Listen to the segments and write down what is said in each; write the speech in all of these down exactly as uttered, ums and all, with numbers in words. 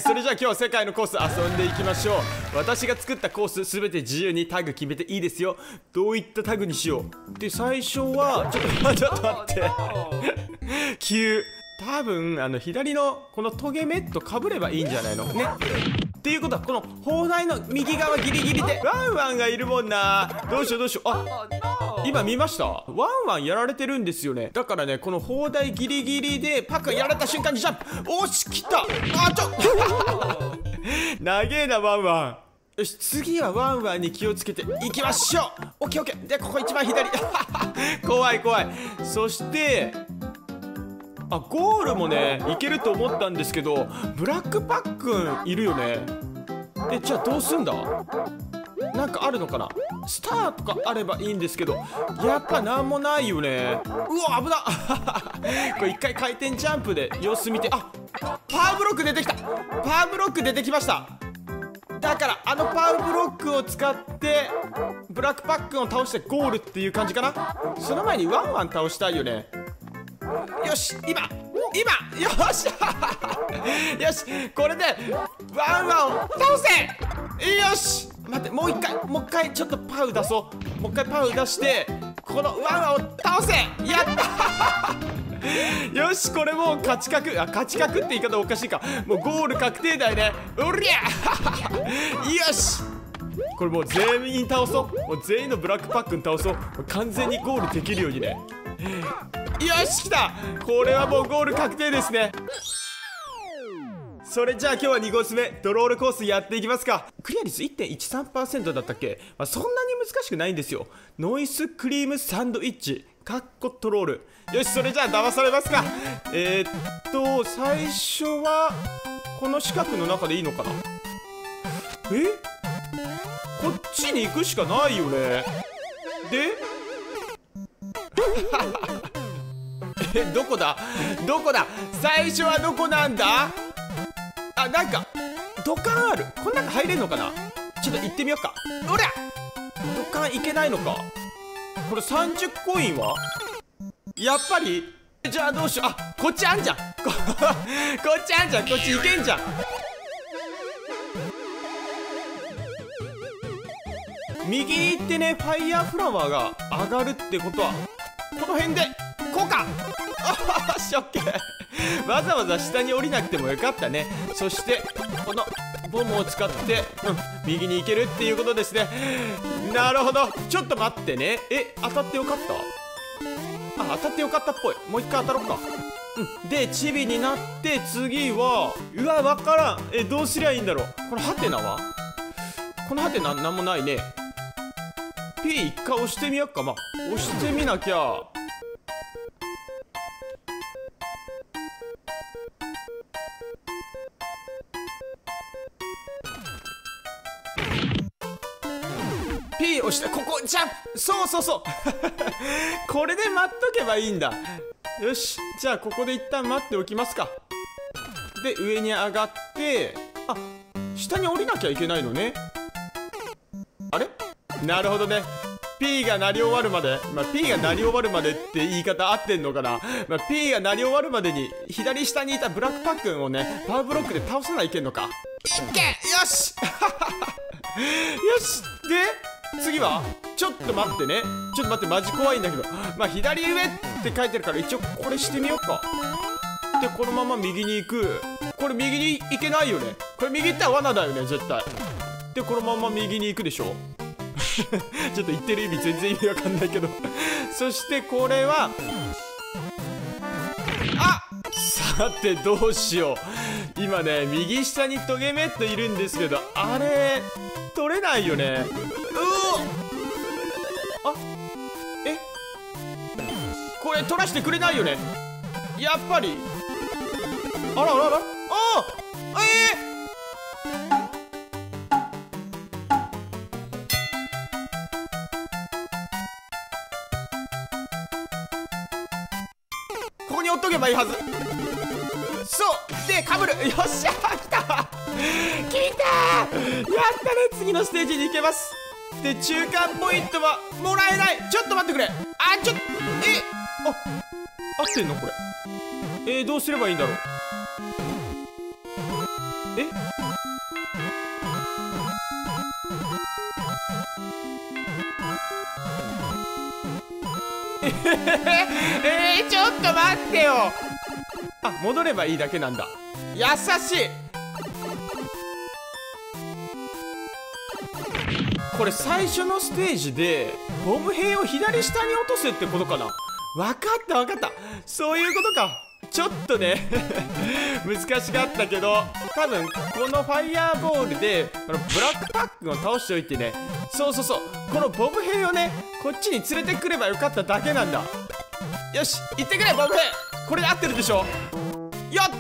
それじゃあ今日は世界のコース遊んでいきましょう。私が作ったコースすべて自由にタグ決めていいですよ。どういったタグにしよう。で最初はちょっとちょっと待って急多分あの左のこのトゲメットかぶればいいんじゃないのね。っていうことはこの砲台の右側ギリギリでワンワンがいるもんな。どうしようどうしよう。あ、今見ました。ワンワンやられてるんですよね。だからねこの砲台ギリギリでパックやられた瞬間にジャンプ。おし来た。あちょ長えなワンワン。よし次はワンワンに気をつけていきましょう。オッケーオッケー。でここ一番左怖い怖い。そしてあゴールもねいけると思ったんですけどブラックパックンいるよね。えじゃあどうすんだ。なんかあるのかな。スターとかあればいいんですけどやっぱなんもないよね。うわ危なこれ一回回転ジャンプで様子見て。あパワーブロック出てきた。パワーブロック出てきました。だからあのパワーブロックを使ってブラックパックンを倒してゴールっていう感じかな。その前にワンワン倒したいよね。よし今今よっしゃよしこれでワンワンを倒せ。よし待ってもう一回もう一回ちょっとパウ出そう。もう一回パウ出してこのワンワンを倒せ。やったよしこれもう勝ち確。あ勝ち確って言い方おかしいか。もうゴール確定だよね。おりゃよしこれもう全員倒そう。もう全員のブラックパックン倒そう。もう完全にゴールできるようにね。よし来た。これはもうゴール確定ですね。それじゃあ今日はにコース目ドロールコースやっていきますか。クリア率 いってんいちさんパーセント だったっけ、まあ、そんなに難しくないんですよ。ノイスクリームサンドイッチかっこトロール。よしそれじゃあ騙されますか。えー、っと最初はこの四角の中でいいのかな。えこっちに行くしかないよね。でえどこだどこだ最初はどこなんだ。あなんか土管ある。この中入れんのかな。ちょっと行ってみようか。おりゃ土管行けないのか。これさんじゅうコインはやっぱり。じゃあどうしよう。あこっちあんじゃんこ, こっちあんじゃん。こっち行けんじゃん。右に行ってねファイヤーフラワーが上がるってことはこの辺でこうか。あしオッケーわざわざ下に降りなくてもよかったね。そしてこのボムを使って、うん、右に行けるっていうことですね。なるほど。ちょっと待ってね。え当たってよかった。あ当たってよかったっぽい。もう一回当たろうか。うんでチビになって次はうわ分からん。えどうすりゃいいんだろう。このハテナはこのハテナなんもないね。P 一回押してみよっか。まあ押してみなきゃ。P 押してここジャンプ。そうそうそうこれで待っとけばいいんだ。よしじゃあここで一旦待っておきますか。で上に上がってあ下に降りなきゃいけないのね。あれなるほどね。P が鳴り終わるまで、まあ、P が鳴り終わるまでって言い方合ってんのかな。まあ、P が鳴り終わるまでに左下にいたブラックパックンをねパワーブロックで倒さないけんのか。いけよしよしで次はちょっと待ってね。ちょっと待ってマジ怖いんだけど。まあ左上って書いてるから一応これしてみようか。でこのまま右に行く。これ右に行けないよね。これ右行ったら罠だよね絶対。でこのまま右に行くでしょちょっと言ってる意味全然意味わかんないけどそしてこれはあさてどうしよう。今ね右下にトゲメットいるんですけどあれ取れないよね。うおあえこれ取らしてくれないよねやっぱり。あらあらあらああえーここに置っとけばいいはず。そうでかぶる。よっしゃ来た来たやったね。次のステージに行けます。で中間ポイントはもらえない。ちょっと待ってくれ。あちょっとえあ合ってんのこれ。えー、どうすればいいんだろう。 ええー、ちょっと待ってよ。あ、戻ればいいだけなんだ。優しい。これ最初のステージでボム兵を左下に落とすってことかな。わかったわかった、そういうことか。ちょっとね難しかったけど、多分このファイヤーボールでこのブラックパックを倒しておいてね、そうそうそう、このボム兵をねこっちに連れてくればよかっただけなんだ。よし、行ってくれボム兵。これで合ってるでしょ。よっ、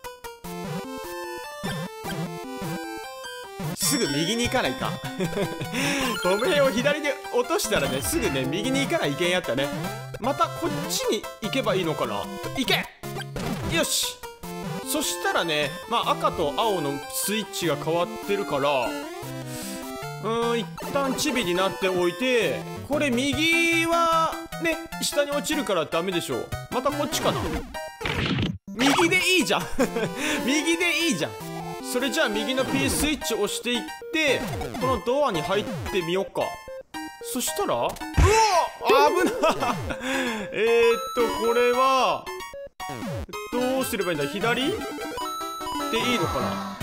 すぐ右に行かないかボム兵を左で落としたらね、すぐね右に行かないけんやったね。またこっちに行けばいいのかな。行け。よし、そしたらね、まあ赤と青のスイッチが変わってるから、うーん、一旦チビになっておいて、これ右はね下に落ちるからダメでしょう。またこっちかな。右でいいじゃん右でいいじゃん。それじゃあ右の P スイッチを押していって、このドアに入ってみようか。そしたら、うお、危ないえーっとこれはどうすればいいんだ。左でいいのか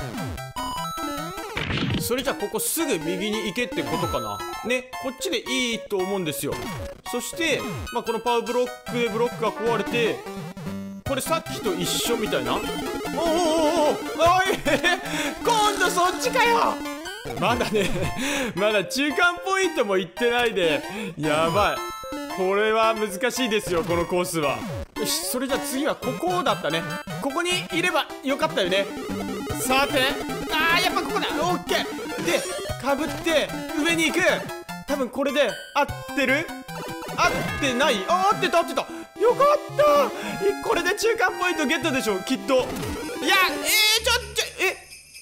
な。それじゃあここすぐ右に行けってことかなね。こっちでいいと思うんですよ。そして、まあ、このパワーブロックでブロックが壊れて、これさっきと一緒みたいな。おおおおおお、おい今度そっちかよ。まだねまだ中間ポイントも行ってないで、やばい。これは難しいですよ、このコースは。よし、それじゃあ次はここだったね。ここにいればよかったよね。さて、あーやっぱここだ。オッケーで、かぶって上に行く。多分これで合ってる？合ってない？あー合ってた合ってた。よかった。これで中間ポイントゲットでしょきっと。いや、えー、ちょっちょえ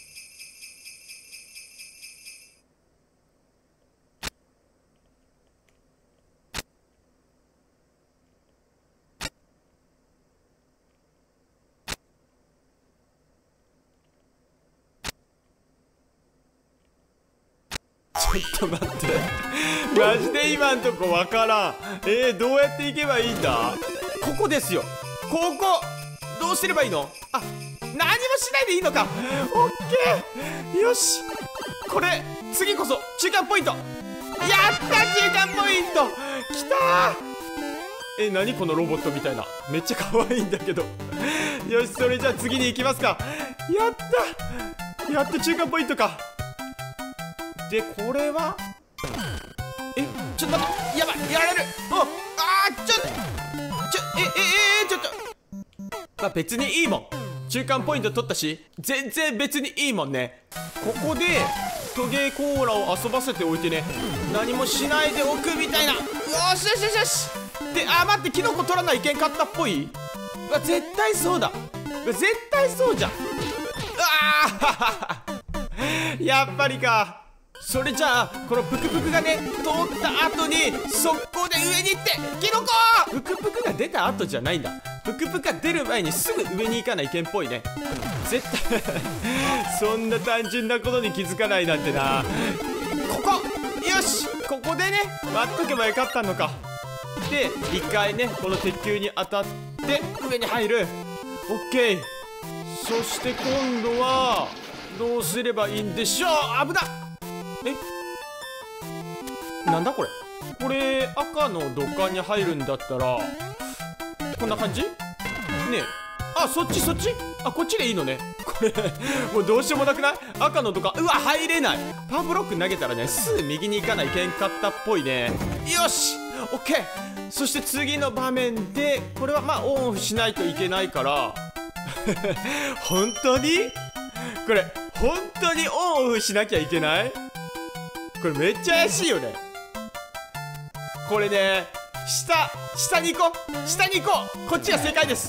ちょっと待ってマジで今んとこわからん。えー、どうやって行けばいいんだ。ここですよ。ここどうすればいいの。あ、何もしないでいいのか。オッケー、よし、これ次こそ中間ポイント。やった中間ポイントきたー。え、何このロボットみたいな。めっちゃ可愛いんだけどよし、それじゃあ次に行きますか。やったやっと中間ポイントか。で、これはえ、ちょっと待って、やばい、やられる。ああ、ちょっとちょえええちょっと、まあ別にいいもん。中間ポイント取ったし全然別にいいもんね。ここでトゲコーラを遊ばせておいてね、何もしないでおくみたいな。よしよしよしよし。で、あ、待って、キノコ取らないけんかったっぽい。うわ、絶対そうだ。絶対そうじゃん。ああやっぱりか。それじゃあこのプクプクがね通った後に速攻で上に行ってキノコ。プクプクが出た後じゃないんだ。プクプクが出る前にすぐ上に行かないけんっぽいね。絶対そんな単純なことに気づかないなんてな。ここ、よし、ここでね待っとけばよかったのか。で、一回ねこの鉄球に当たって上に入る。オッケー。そして今度はどうすればいいんでしょう。危なっ。え、なんだこれ。これ赤の土管に入るんだったらこんな感じねえ。あ、そっちそっち。あ、こっちでいいのね。これもうどうしようもなくない。赤の土管、うわ、入れない。パワーブロック投げたらねすぐ右に行かないけんかったっぽいね。よし、オッケー。そして次の場面でこれはまあオンオフしないといけないから本当にこれ本当にオンオフしなきゃいけない。これめっちゃ怪しいよね。これね、下下に行こう、下に行こう。こっちが正解です。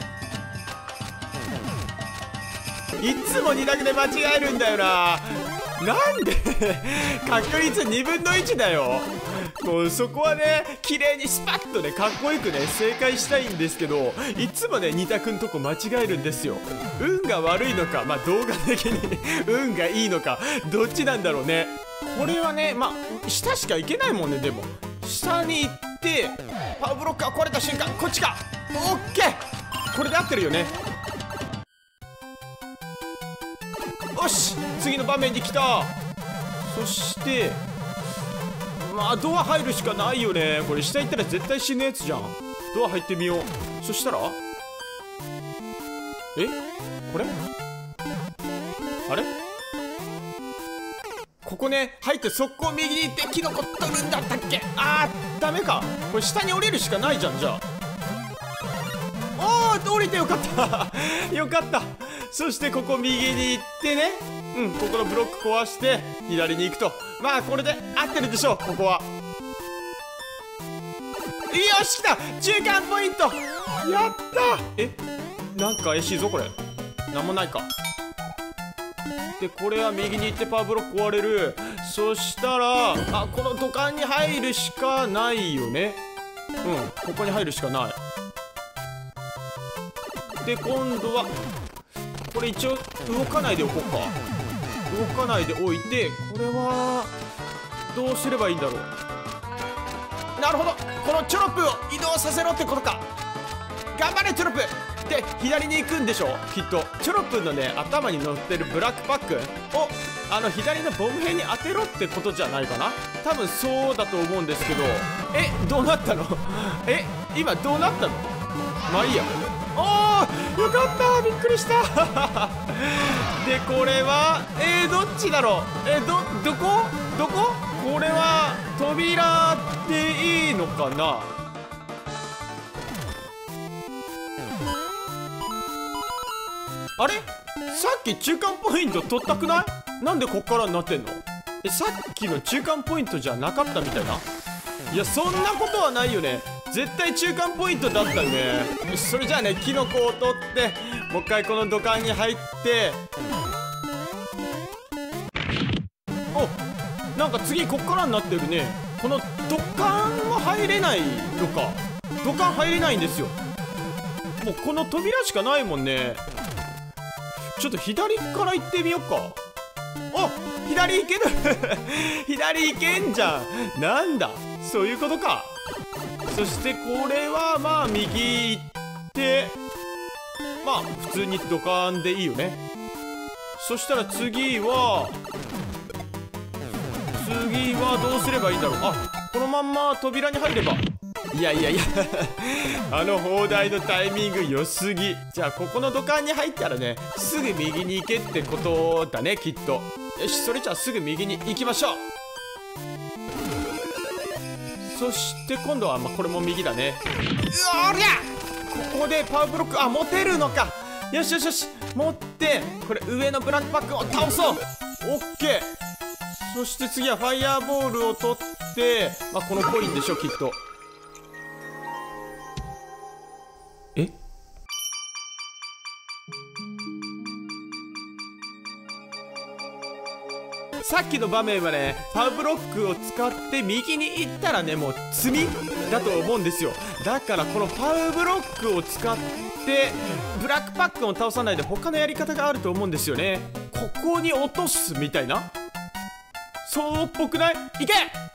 いつもに択で間違えるんだよな。 なんで確率にぶんのいちだよ。もうそこはね綺麗にスパッとねかっこよくね正解したいんですけど、いつもねニタくんとこ間違えるんですよ。運が悪いのか、まあ動画的に運がいいのか、どっちなんだろうね。これはねまあ下しか行けないもんね。でも下に行ってパワーブロックが壊れた瞬間こっちか。オッケー、これで合ってるよね。よし、次の場面に来た。そしてまあドア入るしかないよね。これ下行ったら絶対死ぬやつじゃん。ドア入ってみよう。そしたらえこれあれここね入って速攻右に行ってキノコ取るんだったっけ。あーダメか。これ下に降りるしかないじゃん。じゃあおー降りてよかったよかった。そしてここ右に行ってね、うんここのブロック壊して左に行くと、まあこれで合ってるでしょう。ここはよし来た、中間ポイントやった。えなんか怪しいぞこれ。なんもないか。でこれは右に行ってパワーブロック壊れる。そしたらあこの土管に入るしかないよね。うんここに入るしかない。で今度はこれ一応動かないでおこうか。動かないでおいて、これはどうすればいいんだろう。なるほど、このチョロップを移動させろってことか。頑張れチョロップで左に行くんでしょきっと。チョロップのね頭に乗ってるブラックパックをあの左のボム兵に当てろってことじゃないかな。多分そうだと思うんですけど。えどうなったのえ今どうなったの。まあいいや。おーよかった、びっくりしたでこれはえー、どっちだろう。えー、どどこどここれは扉でいいのかな。あれさっき中間ポイント取ったくない？なんでこっからになってんの？えさっきの中間ポイントじゃなかったみたいな。いやそんなことはないよね。絶対中間ポイントだったね。それじゃあねキノコを取ってもう一回この土管に入って、おなんか次こっからになってるね。この土管は入れないのか。土管入れないんですよ。もうこの扉しかないもんね。ちょっと左から行ってみようか。お左行ける左行けんじゃん。なんだそういうことか。そしてこれはまあ右行ってまあ普通に土管でいいよね。そしたら次は次はどうすればいいんだろう。あこのまんま扉に入れば。いやいやいやあの砲台のタイミング良すぎ。じゃあここの土管に入ったらねすぐ右に行けってことだねきっと。よしそれじゃあすぐ右に行きましょう。そして今度はまあこれも右だね。うおりゃここでパワーブロックあ持てるのか。よしよしよし持ってこれ上のブラックパックを倒そう。オッケー。そして次はファイヤーボールを取ってまあこのコインでしょきっと。えさっきの場面はねパワーブロックを使って右に行ったらねもう積みだと思うんですよ。だからこのパワーブロックを使ってブラックパックを倒さないで他のやり方があると思うんですよね。ここに落とすみたいな。そうっぽくない？いけ！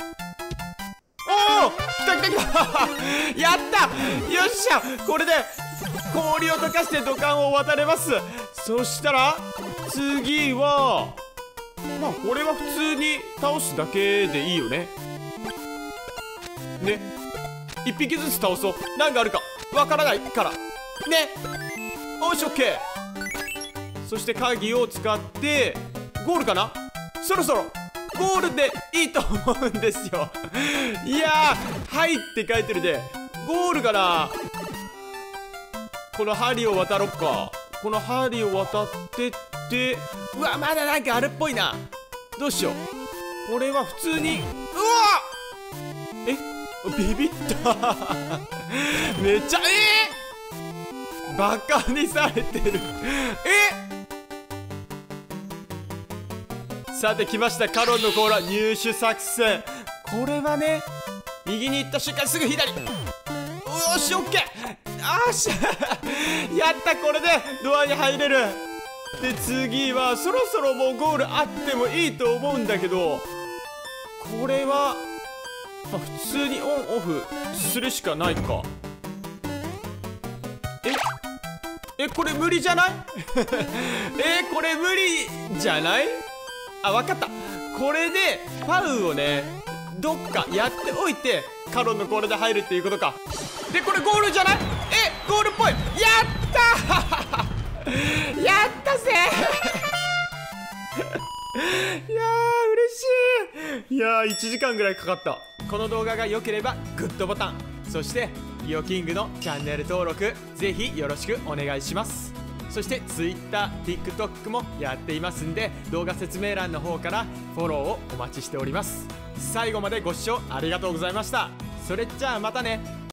おお来た来た来たやったよっしゃこれで氷を溶かして土管を渡れます。そしたら次はまあこれは普通に倒すだけでいいよね。ね一匹ずつ倒そう。何があるかわからないからね。よしオッケー。そして鍵を使ってゴールかな。そろそろゴールでいいと思うんですよいやーはいって書いてるでゴールかな。この針を渡ろっか。この針を渡ってってうわまだなんかあるっぽいな。どうしよう。これは普通にうわえビビっためっちゃえー、バカにされてるえさて来ました、カロンの甲羅入手作戦。これはね、右に行った瞬間すぐ左。よし、オッケー。よしやった。これでドアに入れる。で次はそろそろもうゴールあってもいいと思うんだけど、これは、まあ、普通にオンオフするしかないか。ええこれ無理じゃないえこれ無理じゃない？あ、わかった。これでパウをねどっかやっておいてカロンのコールで入るっていうことか。でこれゴールじゃない？えゴールっぽい。やったーやったぜいやー嬉しい。いやーいちじかんぐらいかかった。この動画が良ければグッドボタン、そしてイオキングのチャンネル登録ぜひよろしくお願いします。そして Twitter、TikTok もやっていますんで、動画説明欄の方からフォローをお待ちしております。最後までご視聴ありがとうございました。それじゃあまたね。